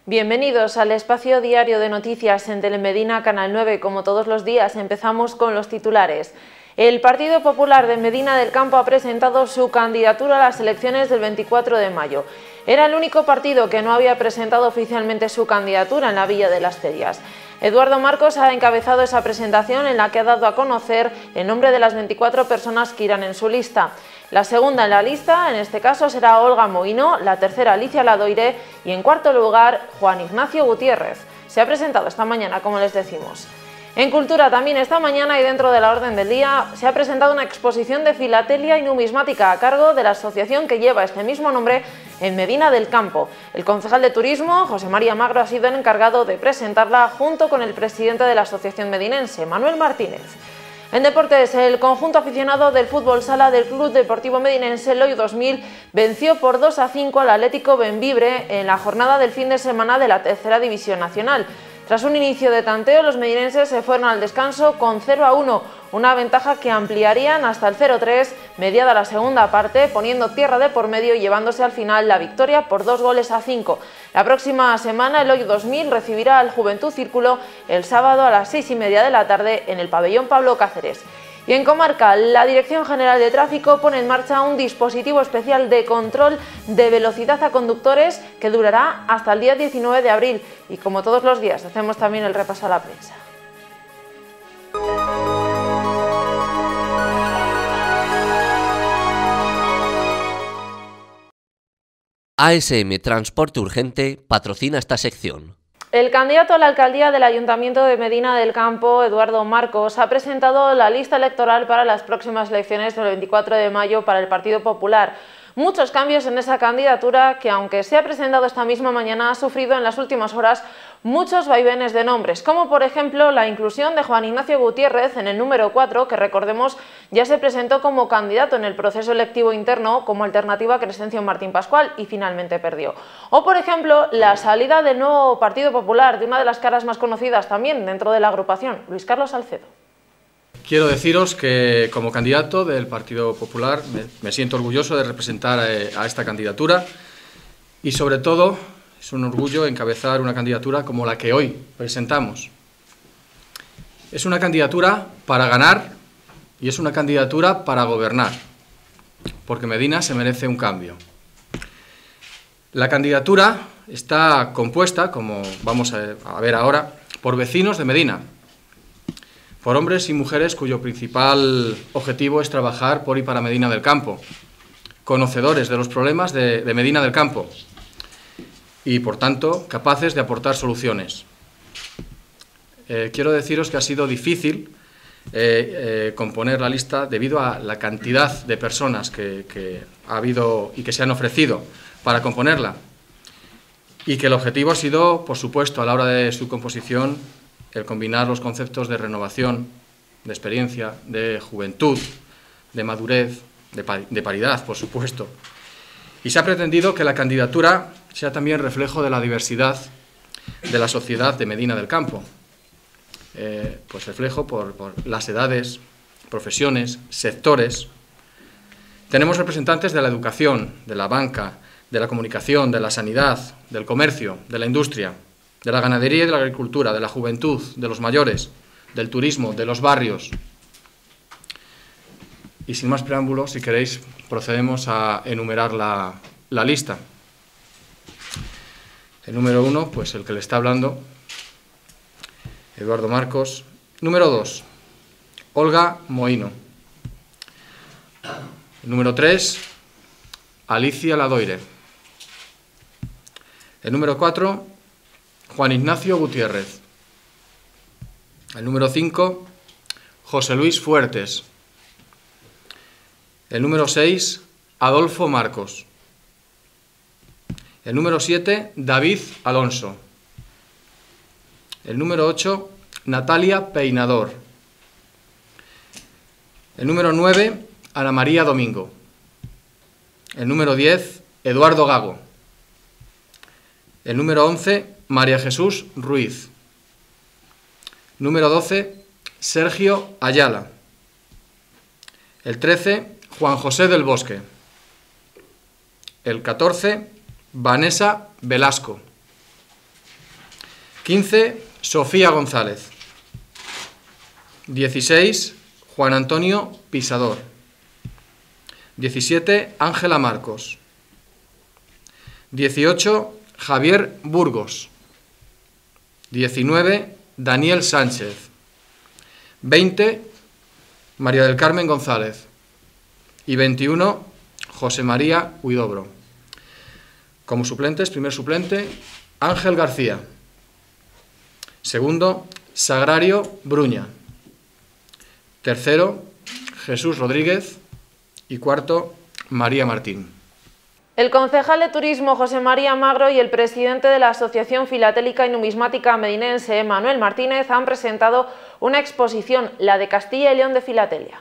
Bienvenidos al espacio diario de noticias en Telemedina Canal 9. Como todos los días, empezamos con los titulares. El Partido Popular de Medina del Campo ha presentado su candidatura a las elecciones del 24 de mayo. Era el único partido que no había presentado oficialmente su candidatura en la Villa de las Ferias. Eduardo Marcos ha encabezado esa presentación en la que ha dado a conocer el nombre de las 24 personas que irán en su lista. La segunda en la lista, en este caso, será Olga Mohino, la tercera Alicia Ladoire y en cuarto lugar Juan Ignacio Gutiérrez. Se ha presentado esta mañana, como les decimos. En Cultura también esta mañana y dentro de la orden del día se ha presentado una exposición de filatelia y numismática a cargo de la asociación que lleva este mismo nombre en Medina del Campo. El concejal de Turismo, José María Magro, ha sido el encargado de presentarla junto con el presidente de la asociación medinense, Manuel Martínez. En deportes, el conjunto aficionado del fútbol sala del Club Deportivo Medinense, el Loy 2000, venció por 2-5 al Atlético Bembibre en la jornada del fin de semana de la tercera división nacional. Tras un inicio de tanteo, los medinenses se fueron al descanso con 0-1, una ventaja que ampliarían hasta el 0-3, mediada la segunda parte, poniendo tierra de por medio y llevándose al final la victoria por 2-5. La próxima semana el Loy 2000 recibirá al Juventud Círculo el sábado a las 6:30 de la tarde en el pabellón Pablo Cáceres. Y en comarca, la Dirección General de Tráfico pone en marcha un dispositivo especial de control de velocidad a conductores que durará hasta el día 19 de abril. Y como todos los días, hacemos también el repaso a la prensa. ASM Transporte Urgente patrocina esta sección. El candidato a la alcaldía del Ayuntamiento de Medina del Campo, Eduardo Marcos, ha presentado la lista electoral para las próximas elecciones del 24 de mayo para el Partido Popular. Muchos cambios en esa candidatura que, aunque se ha presentado esta misma mañana, ha sufrido en las últimas horas muchos vaivenes de nombres, como por ejemplo la inclusión de Juan Ignacio Gutiérrez en el número 4, que recordemos ya se presentó como candidato en el proceso electivo interno como alternativa a Crescencio Martín Pascual y finalmente perdió. O por ejemplo la salida del nuevo Partido Popular de una de las caras más conocidas también dentro de la agrupación, Luis Carlos Salcedo. Quiero deciros que como candidato del Partido Popular me siento orgulloso de representar a esta candidatura y sobre todo es un orgullo encabezar una candidatura como la que hoy presentamos. Es una candidatura para ganar y es una candidatura para gobernar, porque Medina se merece un cambio. La candidatura está compuesta, como vamos a ver ahora, por vecinos de Medina, por hombres y mujeres cuyo principal objetivo es trabajar por y para Medina del Campo, conocedores de los problemas de Medina del Campo y, por tanto, capaces de aportar soluciones. Quiero deciros que ha sido difícil componer la lista debido a la cantidad de personas que ha habido y que se han ofrecido para componerla, y que el objetivo ha sido, por supuesto, a la hora de su composición, el combinar los conceptos de renovación, de experiencia, de juventud, de madurez, de paridad, por supuesto. Y se ha pretendido que la candidatura sea también reflejo de la diversidad de la sociedad de Medina del Campo. Pues reflejo por las edades, profesiones, sectores. Tenemos representantes de la educación, de la banca, de la comunicación, de la sanidad, del comercio, de la industria, de la ganadería y de la agricultura, de la juventud, de los mayores, del turismo, de los barrios. Y sin más preámbulos, si queréis, procedemos a enumerar la lista. El número 1, pues el que le está hablando, Eduardo Marcos. Número 2, Olga Mohino. El número 3, Alicia Ladoire. El número 4, Juan Ignacio Gutiérrez. El número 5, José Luis Fuertes. El número 6, Adolfo Marcos. El número 7, David Alonso. El número 8, Natalia Peinador. El número 9, Ana María Domingo. El número 10, Eduardo Gago. El número 11, María Jesús Ruiz. Número 12, Sergio Ayala. El 13, Juan José del Bosque. El 14, Vanessa Velasco. 15, Sofía González. 16, Juan Antonio Pisador. 17, Ángela Marcos. 18, Javier Burgos. 19, Daniel Sánchez. 20, María del Carmen González. Y 21, José María Huidobro. Como suplentes, primer suplente, Ángel García. Segundo, Sagrario Bruña. Tercero, Jesús Rodríguez. Y cuarto, María Martín. El concejal de Turismo José María Magro y el presidente de la Asociación Filatélica y Numismática Medinense, Manuel Martínez, han presentado una exposición, la de Castilla y León de Filatelia.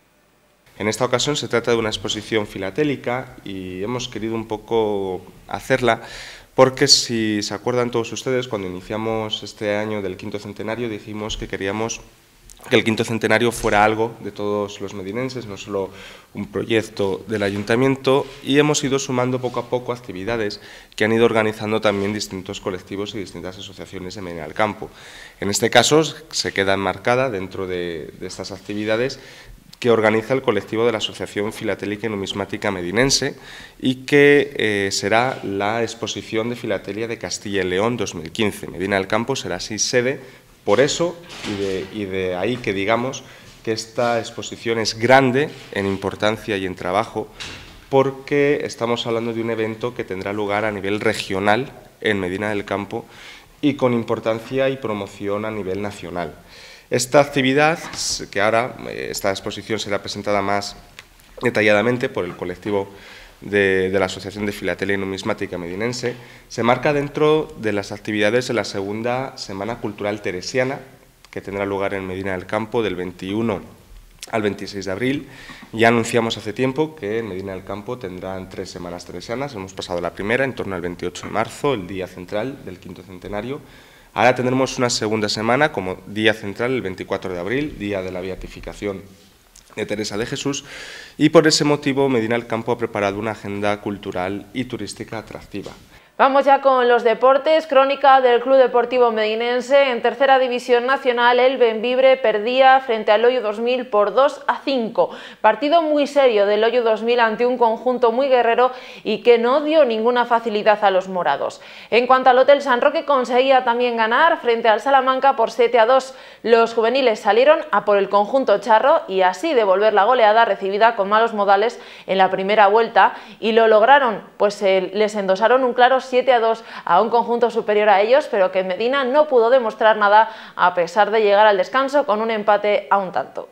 En esta ocasión se trata de una exposición filatélica y hemos querido un poco hacerla porque, si se acuerdan todos ustedes, cuando iniciamos este año del quinto centenario dijimos que queríamos que el quinto centenario fuera algo de todos los medinenses, no solo un proyecto del ayuntamiento, y hemos ido sumando poco a poco actividades que han ido organizando también distintos colectivos y distintas asociaciones de Medina del Campo. En este caso se queda enmarcada dentro de estas actividades que organiza el colectivo de la Asociación Filatélica y Numismática Medinense y que será la exposición de Filatelia de Castilla y León 2015. Medina del Campo será así sede. Por eso, y de ahí que digamos que esta exposición es grande en importancia y en trabajo, porque estamos hablando de un evento que tendrá lugar a nivel regional en Medina del Campo y con importancia y promoción a nivel nacional. Esta actividad, que ahora esta exposición será presentada más detalladamente por el colectivo de la Asociación de Filatelia y Numismática Medinense, se marca dentro de las actividades de la segunda Semana Cultural Teresiana, que tendrá lugar en Medina del Campo del 21 al 26 de abril. Ya anunciamos hace tiempo que en Medina del Campo tendrán 3 semanas teresianas. Hemos pasado la primera en torno al 28 de marzo, el día central del quinto centenario. Ahora tendremos una segunda semana como día central el 24 de abril, día de la beatificación de Teresa de Jesús, y por ese motivo Medina del Campo ha preparado una agenda cultural y turística atractiva. Vamos ya con los deportes. Crónica del Club Deportivo Medinense. En tercera división nacional, el Bembibre perdía frente al Loyu 2000 por 2-5. Partido muy serio del Loyu 2000 ante un conjunto muy guerrero y que no dio ninguna facilidad a los morados. En cuanto al Hotel San Roque, conseguía también ganar frente al Salamanca por 7-2. Los juveniles salieron a por el conjunto charro y así devolver la goleada recibida con malos modales en la primera vuelta, y lo lograron, pues les endosaron un claro 7-2 a un conjunto superior a ellos, pero que Medina no pudo demostrar nada a pesar de llegar al descanso con un empate a un tanto.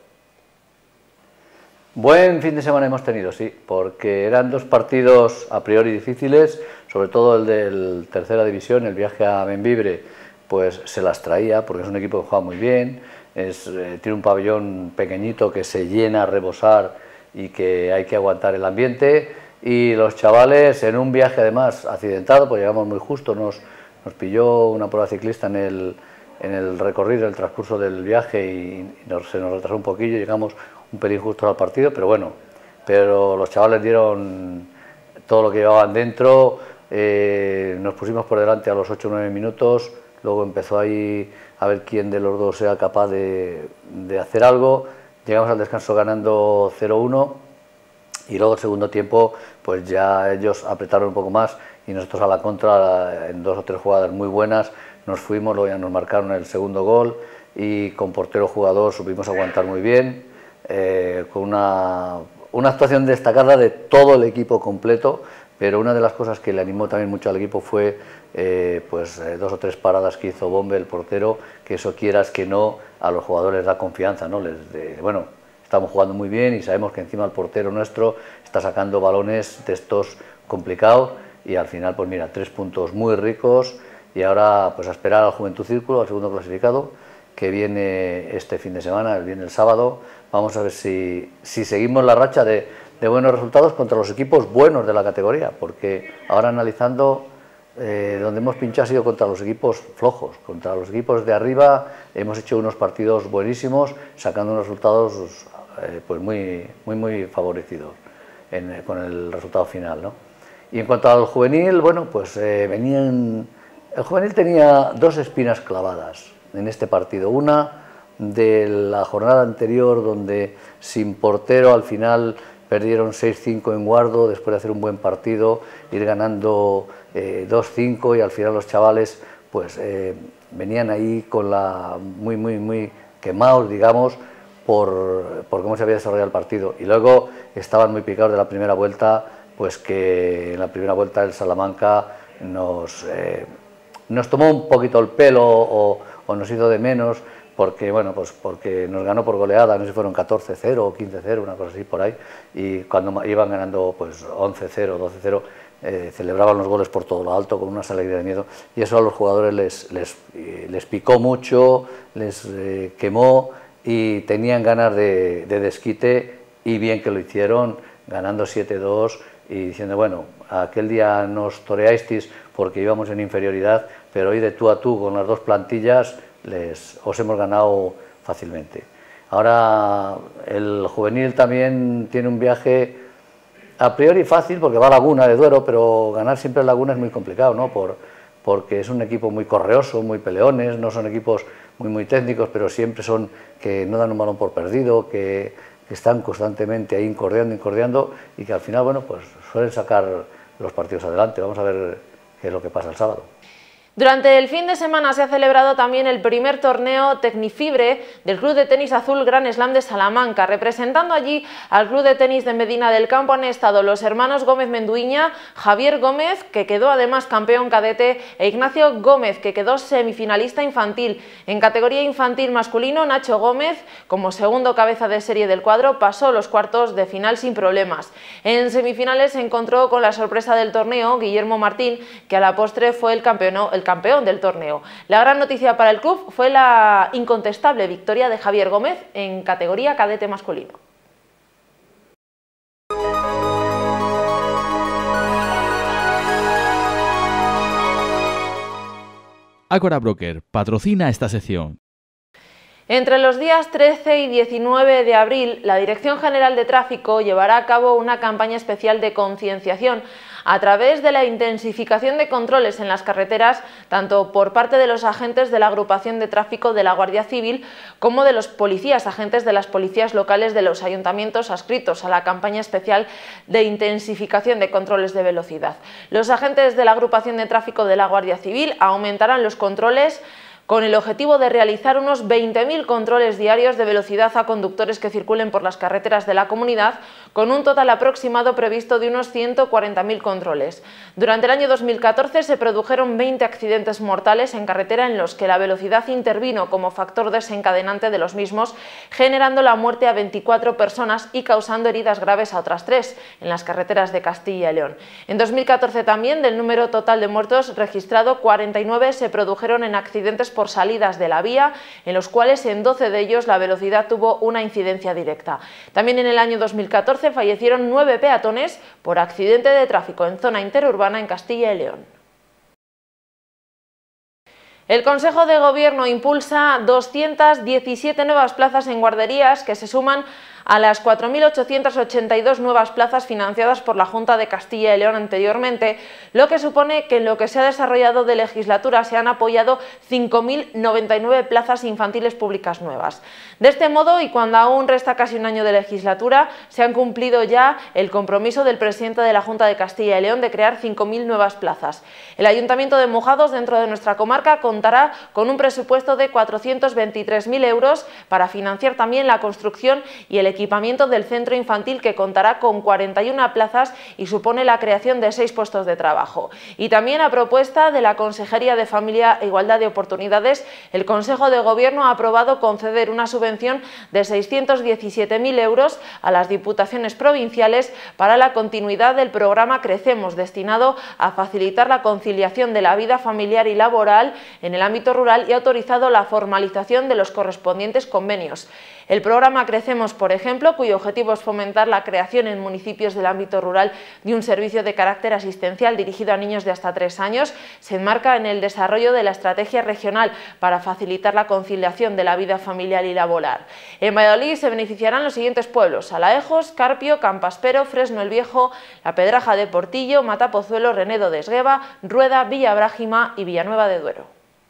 Buen fin de semana hemos tenido, sí, porque eran dos partidos a priori difíciles, sobre todo el del tercera división. El viaje a Bembibre pues se las traía, porque es un equipo que juega muy bien, tiene un pabellón pequeñito que se llena a rebosar y que hay que aguantar el ambiente. Y los chavales, en un viaje además accidentado, pues llegamos muy justo, nos pilló una prueba ciclista en el recorrido, el transcurso del viaje, y se nos retrasó un poquillo, llegamos un pelín justo al partido, pero bueno, los chavales dieron todo lo que llevaban dentro. Nos pusimos por delante a los 8 o 9 minutos, luego empezó ahí a ver quién de los dos sea capaz de hacer algo. Llegamos al descanso ganando 0-1. Y luego el segundo tiempo pues ya ellos apretaron un poco más y nosotros a la contra, en 2 o 3 jugadas muy buenas, nos fuimos. Luego ya nos marcaron el segundo gol y con portero jugador supimos aguantar muy bien, con una actuación destacada de todo el equipo completo. Pero una de las cosas que le animó también mucho al equipo fue 2 o 3 paradas que hizo Bombe, el portero, que eso, quieras que no, a los jugadores da confianza, ¿no? Bueno, estamos jugando muy bien y sabemos que encima el portero nuestro está sacando balones de estos complicados, y al final pues mira, 3 puntos muy ricos. Y ahora pues a esperar al Juventud Círculo, al segundo clasificado, que viene este fin de semana, viene el sábado. Vamos a ver si seguimos la racha de buenos resultados contra los equipos buenos de la categoría, porque ahora analizando donde hemos pinchado ha sido contra los equipos flojos. Contra los equipos de arriba hemos hecho unos partidos buenísimos, sacando unos resultados pues muy favorecidos con el resultado final, ¿no? Y en cuanto al juvenil, bueno, pues venían El juvenil tenía dos espinas clavadas en este partido. Una de la jornada anterior, donde sin portero al final perdieron 6-5 en Guardo, después de hacer un buen partido, ir ganando 2-5, y al final los chavales pues venían ahí con la muy quemados, digamos, por cómo se había desarrollado el partido. Y luego estaban muy picados de la primera vuelta, pues que en la primera vuelta el Salamanca nos tomó un poquito el pelo o nos hizo de menos, porque, bueno, pues porque nos ganó por goleada, no sé si fueron 14-0 o 15-0, una cosa así por ahí, y cuando iban ganando pues 11-0, 12-0, celebraban los goles por todo lo alto con una alegría de miedo, y eso a los jugadores les picó mucho, les quemó, y tenían ganas de desquite, y bien que lo hicieron, ganando 7-2 y diciendo, bueno, aquel día nos toreasteis porque íbamos en inferioridad, pero hoy de tú a tú con las dos plantillas os hemos ganado fácilmente. Ahora el juvenil también tiene un viaje a priori fácil porque va a Laguna de Duero, pero ganar siempre en Laguna es muy complicado, ¿no? Porque es un equipo muy correoso, muy peleones, no son equipos muy técnicos, pero siempre son que no dan un balón por perdido, que están constantemente ahí incordiando, y que al final, bueno, pues suelen sacar los partidos adelante. Vamos a ver qué es lo que pasa el sábado. Durante el fin de semana se ha celebrado también el primer torneo Tecnifibre del Club de Tenis Azul Gran Slam de Salamanca. Representando allí al Club de Tenis de Medina del Campo han estado los hermanos Gómez Menduiña, Javier Gómez, que quedó además campeón cadete, e Ignacio Gómez, que quedó semifinalista infantil. En categoría infantil masculino, Nacho Gómez, como segundo cabeza de serie del cuadro, pasó los cuartos de final sin problemas. En semifinales se encontró con la sorpresa del torneo, Guillermo Martín, que a la postre fue el campeón del torneo. La gran noticia para el club fue la incontestable victoria de Javier Gómez en categoría cadete masculino. Ágora Broker patrocina esta sección. Entre los días 13 y 19 de abril, la Dirección General de Tráfico llevará a cabo una campaña especial de concienciación a través de la intensificación de controles en las carreteras, tanto por parte de los agentes de la agrupación de tráfico de la Guardia Civil como de los policías, agentes de las policías locales de los ayuntamientos adscritos a la campaña especial de intensificación de controles de velocidad. Los agentes de la agrupación de tráfico de la Guardia Civil aumentarán los controles con el objetivo de realizar unos 20.000 controles diarios de velocidad a conductores que circulen por las carreteras de la comunidad, con un total aproximado previsto de unos 140.000 controles. Durante el año 2014 se produjeron 20 accidentes mortales en carretera en los que la velocidad intervino como factor desencadenante de los mismos, generando la muerte a 24 personas y causando heridas graves a otras 3 en las carreteras de Castilla y León. En 2014 también, del número total de muertos registrado, 49 se produjeron en accidentes por salidas de la vía, en los cuales en 12 de ellos la velocidad tuvo una incidencia directa. También en el año 2014 fallecieron 9 peatones por accidente de tráfico en zona interurbana en Castilla y León. El Consejo de Gobierno impulsa 217 nuevas plazas en guarderías que se suman a las 4.882 nuevas plazas financiadas por la Junta de Castilla y León anteriormente, lo que supone que en lo que se ha desarrollado de legislatura se han apoyado 5.099 plazas infantiles públicas nuevas. De este modo, y cuando aún resta casi un año de legislatura, se han cumplido ya el compromiso del presidente de la Junta de Castilla y León de crear 5.000 nuevas plazas. El Ayuntamiento de Mojados, dentro de nuestra comarca, contará con un presupuesto de 423.000 euros para financiar también la construcción y el equipamiento del centro infantil, que contará con 41 plazas y supone la creación de 6 puestos de trabajo. Y también, a propuesta de la Consejería de Familia e Igualdad de Oportunidades, el Consejo de Gobierno ha aprobado conceder una subvención de 617.000 euros a las diputaciones provinciales para la continuidad del programa Crecemos, destinado a facilitar la conciliación de la vida familiar y laboral en el ámbito rural, y ha autorizado la formalización de los correspondientes convenios. El programa Crecemos, por ejemplo, ejemplo, cuyo objetivo es fomentar la creación en municipios del ámbito rural de un servicio de carácter asistencial dirigido a niños de hasta 3 años, se enmarca en el desarrollo de la estrategia regional para facilitar la conciliación de la vida familiar y laboral. En Valladolid se beneficiarán los siguientes pueblos: Alaejos, Carpio, Campaspero, Fresno el Viejo, La Pedraja de Portillo, Matapozuelo, Renedo de Esgueva, Rueda, Villabrágima y Villanueva de Duero.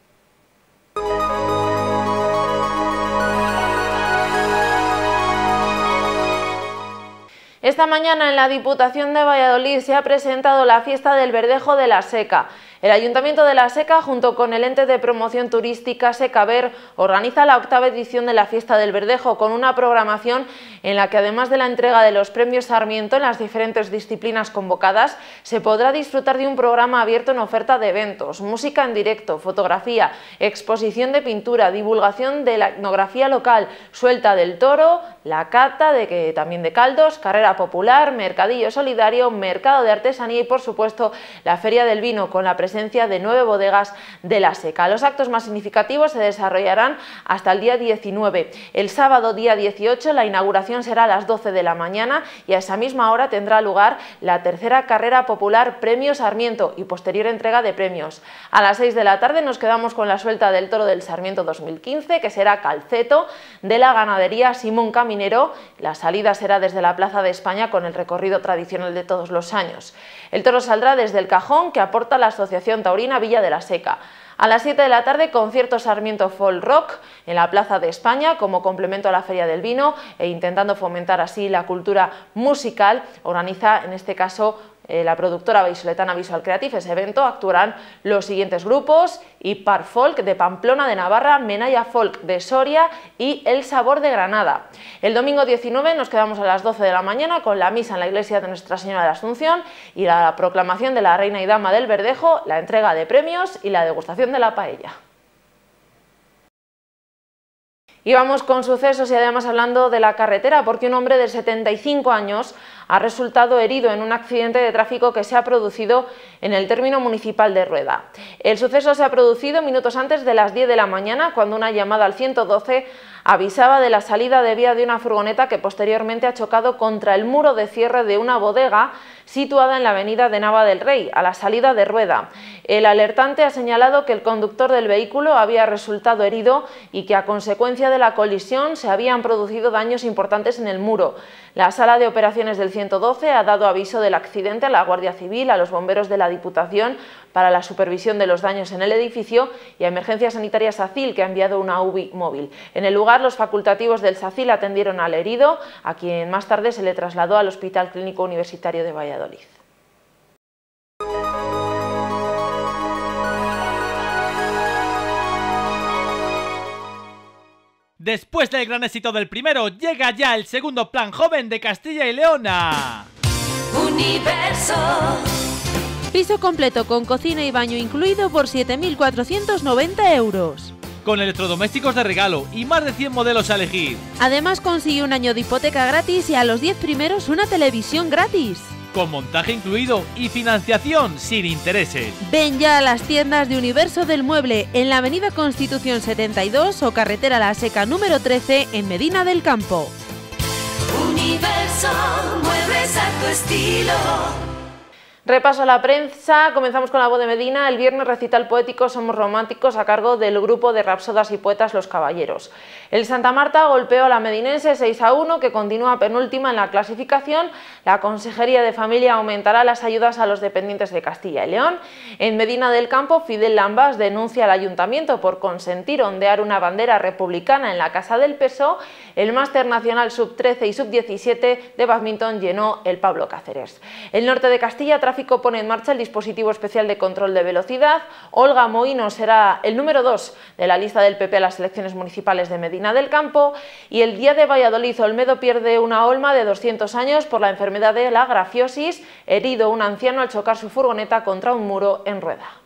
Esta mañana en la Diputación de Valladolid se ha presentado la fiesta del Verdejo de la Seca. El Ayuntamiento de La Seca, junto con el ente de promoción turística Secaver, organiza la 8ª edición de la Fiesta del Verdejo, con una programación en la que, además de la entrega de los premios Sarmiento en las diferentes disciplinas convocadas, se podrá disfrutar de un programa abierto en oferta de eventos, música en directo, fotografía, exposición de pintura, divulgación de la etnografía local, suelta del toro, la cata también de caldos, carrera popular, mercadillo solidario, mercado de artesanía y, por supuesto, la Feria del Vino, con la presencia de 9 bodegas de La Seca. Los actos más significativos se desarrollarán hasta el día 19. El sábado, día 18, la inauguración será a las 12 de la mañana y a esa misma hora tendrá lugar la 3ª carrera popular Premio Sarmiento y posterior entrega de premios. A las 6 de la tarde nos quedamos con la suelta del toro del Sarmiento 2015, que será Calceto, de la ganadería Simón Caminero. La salida será desde la Plaza de España, con el recorrido tradicional de todos los años. El toro saldrá desde el cajón que aporta la Asociación Taurina Villa de la Seca. A las 7 de la tarde, concierto Sarmiento Folk Rock en la Plaza de España como complemento a la Feria del Vino, e intentando fomentar así la cultura musical, organiza en este caso la productora vallisoletana Visual Creative. Ese evento actuarán los siguientes grupos: Ipar Folk de Pamplona de Navarra, Menaya Folk de Soria y El Sabor de Granada. El domingo 19 nos quedamos a las 12 de la mañana con la misa en la iglesia de Nuestra Señora de la Asunción y la proclamación de la Reina y Dama del Verdejo, la entrega de premios y la degustación de la paella. Y vamos con sucesos, y además hablando de la carretera, porque un hombre de 75 años ha resultado herido en un accidente de tráfico que se ha producido en el término municipal de Rueda. El suceso se ha producido minutos antes de las 10 de la mañana, cuando una llamada al 112 avisaba de la salida de vía de una furgoneta que posteriormente ha chocado contra el muro de cierre de una bodega situada en la avenida de Nava del Rey, a la salida de Rueda. El alertante ha señalado que el conductor del vehículo había resultado herido y que a consecuencia de la colisión se habían producido daños importantes en el muro. La sala de operaciones del 112 ha dado aviso del accidente a la Guardia Civil, a los bomberos de la Diputación para la supervisión de los daños en el edificio y a Emergencias Sanitarias SACIL, que ha enviado una UBI móvil. En el lugar, los facultativos del SACIL atendieron al herido, a quien más tarde se le trasladó al Hospital Clínico Universitario de Valladolid. Después del gran éxito del primero, llega ya el segundo plan joven de Castilla y León a Universo. Piso completo con cocina y baño incluido por 7.490 euros. Con electrodomésticos de regalo y más de 100 modelos a elegir. Además consigue un año de hipoteca gratis y a los 10 primeros una televisión gratis. Con montaje incluido y financiación sin intereses. Ven ya a las tiendas de Universo del Mueble en la avenida Constitución 72 o carretera La Seca número 13 en Medina del Campo. Universo, muebles a tu estilo. Repaso a la prensa, comenzamos con la voz de Medina. El viernes recital poético Somos Románticos a cargo del grupo de rapsodas y poetas Los Caballeros. El Santa Marta golpeó a la Medinense 6-1, que continúa penúltima en la clasificación. La Consejería de Familia aumentará las ayudas a los dependientes de Castilla y León. En Medina del Campo, Fidel Lambas denuncia al Ayuntamiento por consentir ondear una bandera republicana en la Casa del Peso. El Máster Nacional Sub-13 y Sub-17 de Bádminton llenó el Pablo Cáceres. El norte de Castilla, Tráfico pone en marcha el dispositivo especial de control de velocidad. Olga Mohino será el número 2 de la lista del PP a las elecciones municipales de Medina del Campo. Y el día de Valladolid, Olmedo pierde una olma de 200 años por la enfermedad de la grafiosis, herido un anciano al chocar su furgoneta contra un muro en Rueda.